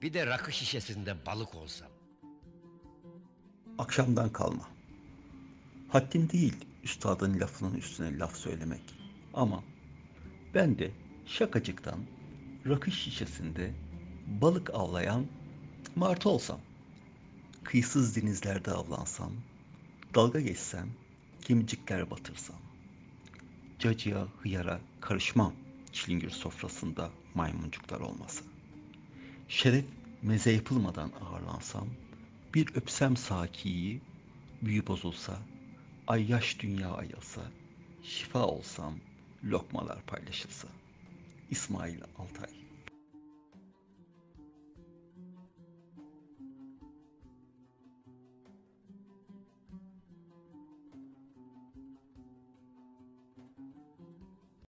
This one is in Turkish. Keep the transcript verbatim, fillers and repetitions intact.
Bir de rakı şişesinde balık olsam. Akşamdan kalma. Haddin değil üstadın lafının üstüne laf söylemek. Ama ben de şakacıktan rakı şişesinde balık avlayan martı olsam. Kıyısız denizlerde avlansam, dalga geçsem, gemicikler batırsam. Cacığa, hıyara karışmam çilingir sofrasında maymuncuklar olmasa. Şeref meze yapılmadan ağırlansam, bir öpsem sakiyi, büyü bozulsa, ay yaş dünya ayılsa, şifa olsam, lokmalar paylaşılsa. İsmail Altay.